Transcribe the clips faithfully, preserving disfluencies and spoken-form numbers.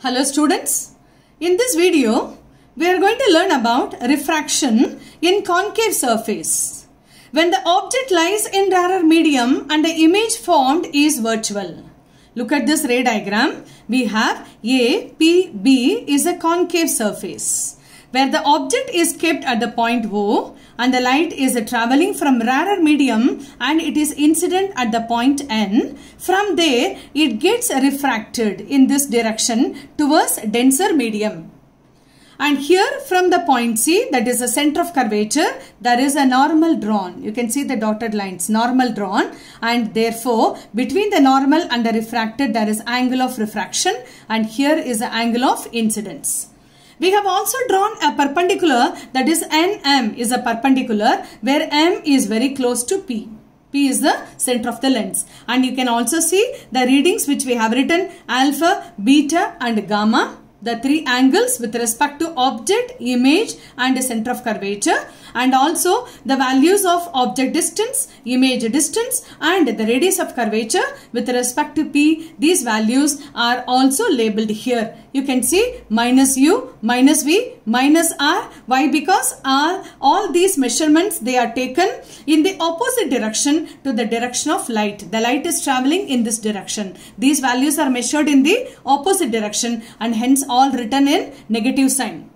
Hello students, in this video we are going to learn about refraction in concave surface. When the object lies in rarer medium and the image formed is virtual. Look at this ray diagram. We have A, P, B is a concave surface where the object is kept at the point O and the light is travelling from rarer medium and it is incident at the point N. From there it gets refracted in this direction towards denser medium. And here from the point C, that is the center of curvature, there is a normal drawn. You can see the dotted lines, normal drawn, and therefore between the normal and the refracted there is angle of refraction and here is the angle of incidence. We have also drawn a perpendicular, that is N M is a perpendicular where M is very close to P. P is the center of the lens. And you can also see the readings which we have written alpha, beta and gamma. The three angles with respect to object, image and center of curvature, and also the values of object distance, image distance and the radius of curvature with respect to P. These values are also labeled here. You can see minus U, minus V, minus R. Why? Because R, all these measurements they are taken in the opposite direction to the direction of light. The light is traveling in this direction. These values are measured in the opposite direction and hence all written in negative sign.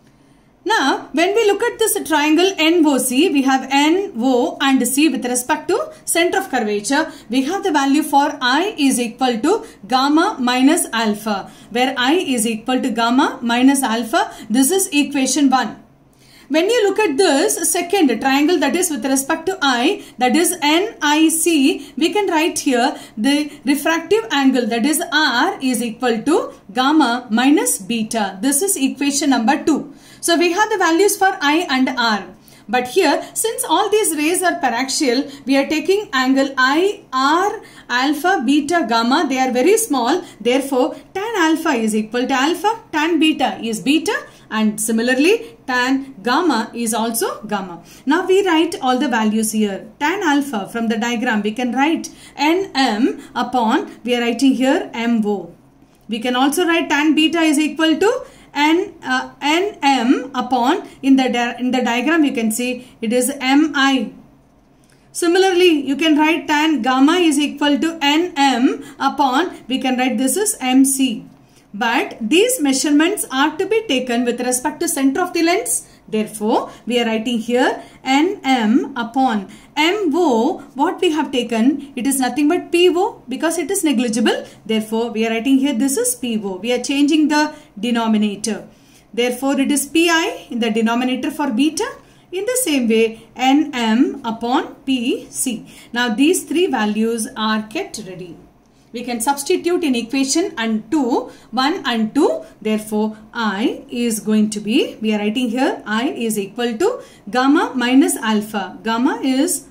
Now, when we look at this triangle N O C, we have N, O and C with respect to center of curvature. We have the value for I is equal to gamma minus alpha, where I is equal to gamma minus alpha. This is equation one. When you look at this second triangle, that is with respect to I, that is N I C, we can write here the refractive angle, that is R is equal to gamma minus beta. This is equation number two. So we have the values for I and R. But here, since all these rays are paraxial, we are taking angle I, R, alpha, beta, gamma. They are very small. Therefore, tan alpha is equal to alpha, tan beta is beta, and similarly, tan gamma is also gamma. Now we write all the values here. Tan alpha from the diagram, we can write N M upon, we are writing here M O. We can also write tan beta is equal to N, uh, N M upon, in the, in the diagram you can see it is M I. Similarly, you can write tan gamma is equal to N M upon, we can write this is M C. But these measurements are to be taken with respect to center of the lens. Therefore, we are writing here N M upon M O. What we have taken, it is nothing but P O because it is negligible. Therefore, we are writing here this is P O. We are changing the denominator. Therefore, it is P I in the denominator for beta. In the same way, N M upon P C. Now, these three values are kept ready. We can substitute in equation and two, one and two. Therefore, I is going to be, we are writing here, I is equal to gamma minus alpha. Gamma is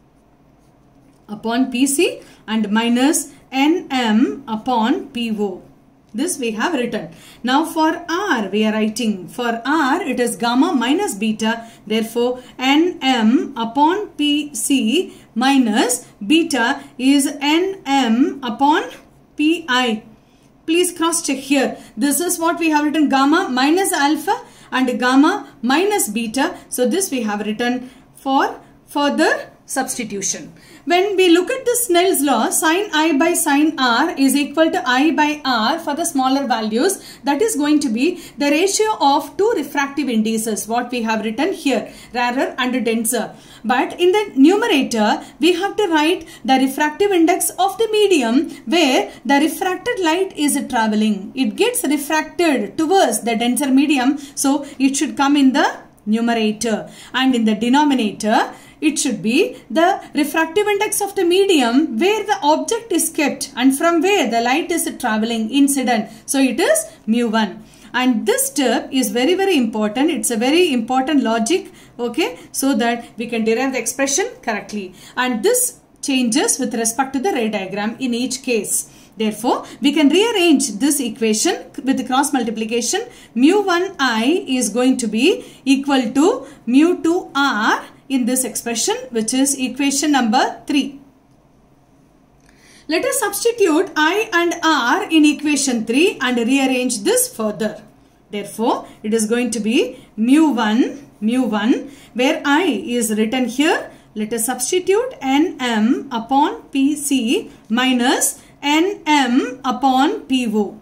upon P C and minus N M upon P O. This we have written. Now for R, we are writing, for R it is gamma minus beta. Therefore, N M upon P C minus beta is N M upon P I. Please cross check here. This is what we have written, gamma minus alpha and gamma minus beta. So this we have written for further substitution. When we look at the Snell's law, sin I by sin R is equal to I by R for the smaller values. That is going to be the ratio of two refractive indices, what we have written here, rarer and denser. But in the numerator, we have to write the refractive index of the medium where the refracted light is traveling. It gets refracted towards the denser medium, so it should come in the numerator. And in the denominator, it should be the refractive index of the medium where the object is kept and from where the light is traveling, incident. So it is mu one. And this step is very very important. It's a very important logic, okay, so that we can derive the expression correctly. And this changes with respect to the ray diagram in each case. Therefore, we can rearrange this equation with the cross multiplication. mu one I is going to be equal to mu two R in this expression, which is equation number three. Let us substitute I and R in equation three and rearrange this further. Therefore, it is going to be mu one, mu one, where I is written here. Let us substitute N M upon P C minus N M upon P O.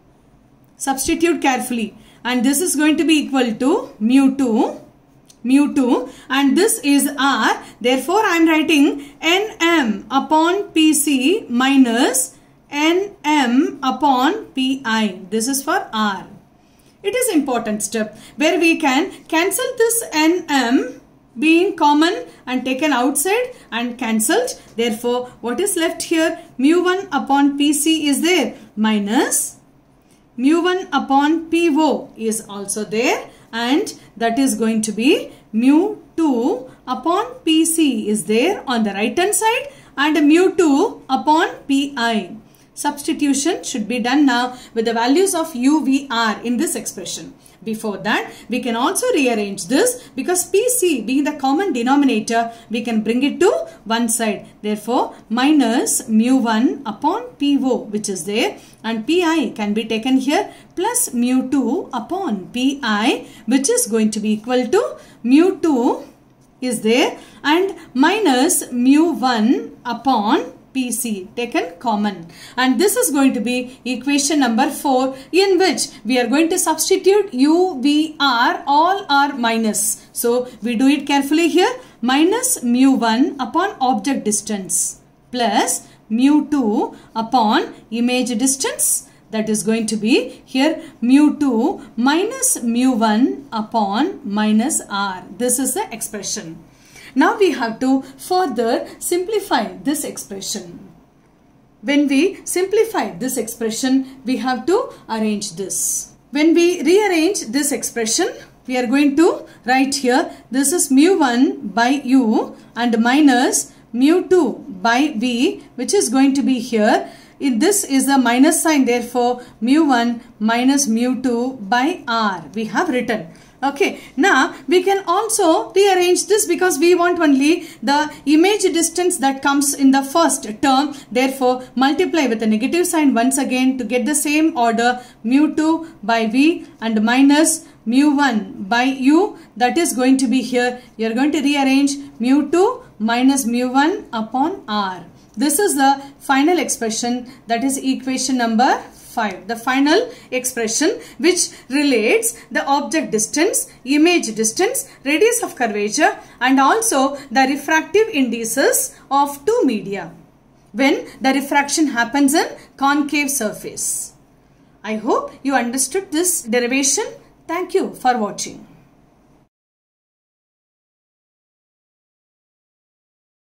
Substitute carefully, and this is going to be equal to mu two, mu two, and this is R. Therefore, I am writing N M upon P C minus N M upon P I. This is for R. It is important step where we can cancel this N M being common and taken outside and cancelled. Therefore, what is left here? mu one upon P C is there, minus mu one upon P O is also there, and that is going to be mu two upon P C is there on the right hand side, and mu two upon P I. Substitution should be done now with the values of U V R in this expression. Before that, we can also rearrange this, because P C being the common denominator, we can bring it to one side. Therefore, minus mu one upon P O, which is there, and P I can be taken here, plus mu two upon P I, which is going to be equal to mu two is there, and minus mu one upon P C taken common, and this is going to be equation number four, in which we are going to substitute U V R, all are minus. So we do it carefully here. Minus mu one upon object distance plus mu two upon image distance. That is going to be here mu two minus mu one upon minus R. This is the expression. Now we have to further simplify this expression. When we simplify this expression, we have to arrange this. When we rearrange this expression, we are going to write here, this is mu one by U and minus mu two by V, which is going to be here. In this is the minus sign, therefore mu one minus mu two by R we have written. Okay, now we can also rearrange this, because we want only the image distance that comes in the first term. Therefore, multiply with a negative sign once again to get the same order, mu two by V and minus mu one by U. That is going to be here. You are going to rearrange mu two minus mu one upon R. This is the final expression, that is equation number five. The final expression which relates the object distance, image distance, radius of curvature, and also the refractive indices of two media when the refraction happens in concave surface. I hope you understood this derivation. Thank you for watching.